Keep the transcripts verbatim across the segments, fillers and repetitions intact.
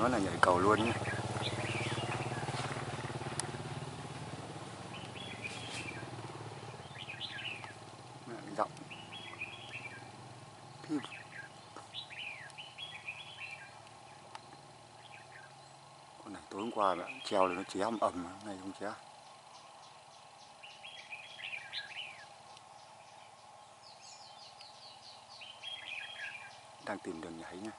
nó là nhảy cầu luôn nhé. Rộng. Con này tối hôm qua mẹ treo lên nó ché ầm ầm, này không ché. Đang tìm đường nhảy nhé.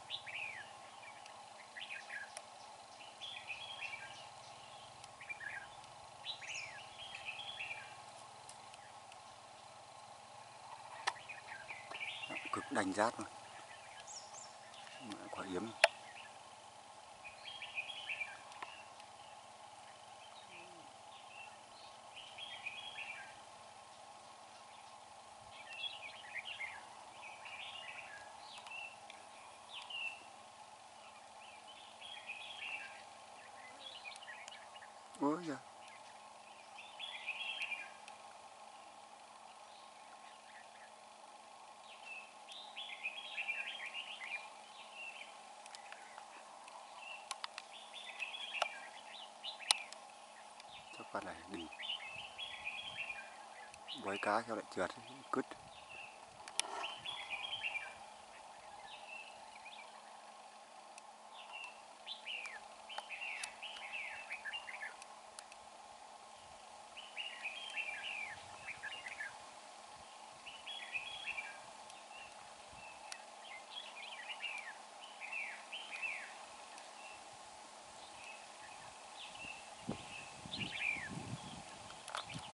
Cực đanh rát luôn. Quả yếm. Ôi da. Chắc con này đi. Bói cá theo lại trượt, cứt.